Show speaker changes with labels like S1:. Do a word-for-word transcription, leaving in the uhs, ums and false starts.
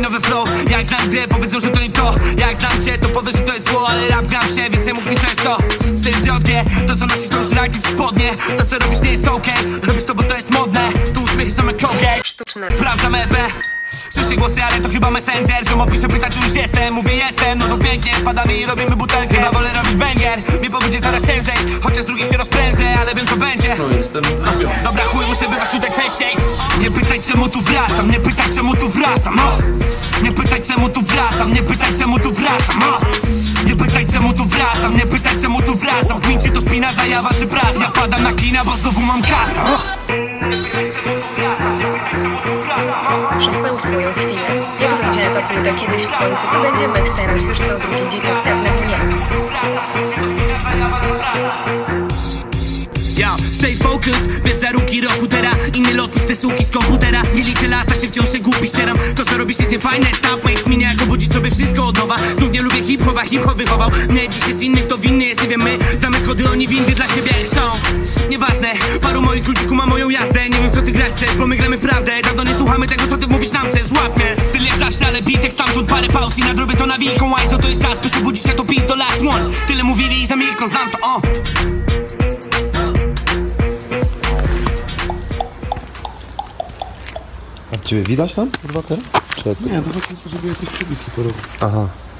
S1: nowy flow. Jak znam grę, powiedzą, że to nie to. Jak znam cię, to powiesz, że to jest zło. Ale rap gram się, więc nie mów mi co jest to. Styl z J G, to co nosisz to już rajty w spodnie. To co robisz nie jest okej, robisz to bo to jest modne. Tu uśmiechy są jak Colgate.
S2: Sztuczne.
S1: Sprawdzam E P. Słyszę głosy, ale to chyba Messenger. Ziom opisze pytać, czy już jestem. Mówię jestem, no to pięknie. Wpadamy i robimy butelkę. Chyba wolę robić banger. Mi powiedzieć coraz ciężej, chociaż z drugiej się rozprężę. Ale wiem co będzie. Dobra chuj, muszę bywać tutaj częściej. Nie pytaj czemu tu wracam. Nie pytaj czemu tu wracam. O! Nie pytaj czemu tu wracam. Nie pytaj czemu tu wracam. O! Nie pytaj czemu tu wracam. Nie pytaj czemu tu wracam. Kmin czy to spina, zajawa czy praca. Ja padam na kina, bo znowu mam kaca. O! Nie pytaj czemu tu wracam. Nie pytaj czemu tu wracam. O!
S2: Przespał swoją chwilę. Jak wyjdzie na to płyta kiedyś w końcu, to będzie mech. Teraz już co drugi dzieciak tak na dniach.
S1: Ja, stay focus, wiesz za ruki roku teraz. Inny lot niż te suki z komputera. Nie liczę lata, się wciąż się głupi ścieram. To co robisz jest niefajne, stop wait. Minie jak obudzić sobie wszystko od nowa. Znów nie lubię hip-hopa, hip-hop wychował mnie. Dziś jest inny, kto winny jest, nie wiem my. Znamy schody, oni windy dla siebie chcą. Nieważne, paru moich ludzików ma moją jazdę. Nie wiem co ty grać chcesz, bo my gramy w prawdę. Dawno nie słuchamy tego co ty mówisz nam chcesz. Złap mnie, styl jak zawsze, ale bitek stamtąd parę pauz. I nadrobię to na wielką łajzą. To jest czas, by się budzić, się to pisz do last one. Tyle mówili i zamilkną, znam to, o.
S3: A ciebie widać tam, kurwa, teraz? Czy...
S4: Nie, to właśnie potrzebuję jakieś przebitki porobić.
S3: Aha.